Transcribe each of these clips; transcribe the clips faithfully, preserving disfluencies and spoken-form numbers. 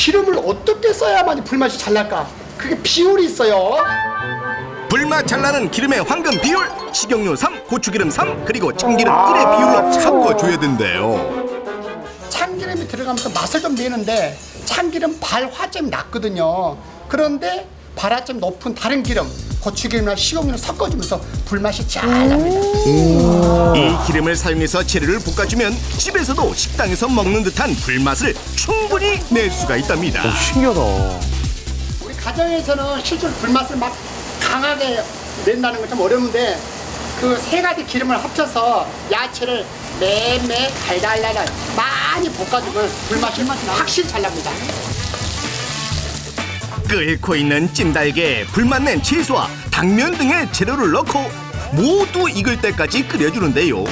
기름을 어떻게 써야만 불맛이 잘 날까? 그게 비율이 있어요. 불맛 잘 나는 기름의 황금 비율, 식용유 삼, 고추기름 삼, 그리고 참기름 일의 비율로 섞어줘야 된대요. 참기름이 들어가면서 맛을 좀 내는데 참기름 발화점이 낮거든요. 그런데 발화점 높은 다른 기름, 고추기름이나 식용유를 섞어주면서 불맛이 잘 납니다. 이 기름을 사용해서 재료를 볶아주면 집에서도 식당에서 먹는 듯한 불맛을 충분히 낼 수가 있답니다. 오, 신기하다. 우리 가정에서는 실제로 불맛을 막 강하게 낸다는 건 좀 어려운데 그 세 가지 기름을 합쳐서 야채를 매매 달달달달 많이 볶아주면 불맛이 확실히 잘 납니다. 끓고 있는 찜달개에 불맛 낸 채소와 당면 등의 재료를 넣고 모두 익을 때까지 끓여주는데요.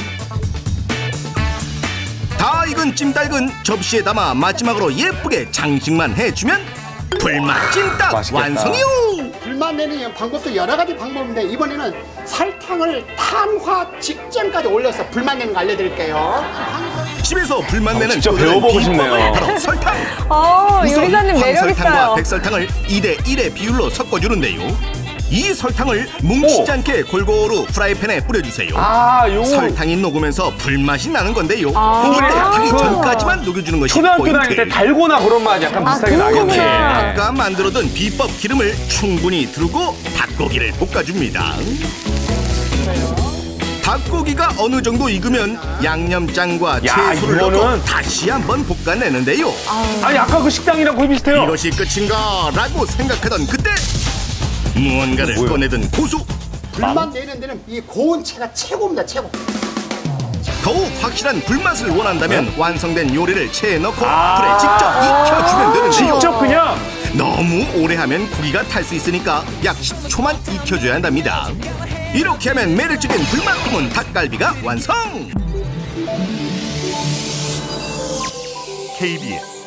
다 익은 찜닭은 접시에 담아 마지막으로 예쁘게 장식만 해주면 불맛 찜닭 맛있겠다. 완성이요. 불맛 내는 방법도 여러 가지 방법인데 이번에는 설탕을 탄화 직전까지 올려서 불맛 내는 거 알려드릴게요. 집에서 불맛 내는 직접 또 다른 배워보고 비법은 싶네요. 바로 설탕. 어, 우선 요리사님 매력 황설탕과 있어요. 백설탕을 이 대 일의 비율로 섞어주는데요. 이 설탕을 뭉치지 오. 않게 골고루 프라이팬에 뿌려주세요. 아, 요 설탕이 녹으면서 불맛이 나는 건데요. 아. 이때 타기 그 전까지만 녹여주는 것이 초등학교 포인트. 다닐 때 달고나 그런 맛 약간 아, 비슷하게 그런 나겠네. 거구나. 아까 만들어둔 비법 기름을 충분히 두르고 닭고기를 볶아줍니다. 닭고기가 어느 정도 익으면 양념장과 야, 채소를 이거는- 넣고 다시 한번 볶아내는데요. 아니, 아까 그 식당이랑 거의 비슷해요. 이것이 끝인가 라고 생각하던 그때 무언가를 뭐예요? 꺼내든 고수. 불맛 내는 데는 이 고온체가 최고입니다. 최고. 더욱 확실한 불맛을 원한다면 완성된 요리를 체에 넣고 아. 불에 직접 익혀주면 되는데요. 직접 그냥 너무 오래 하면 고기가 탈 수 있으니까 약 십 초만 익혀줘야 한답니다. 이렇게 하면 매력적인 불맛 품은 닭갈비가 완성! 케이비에스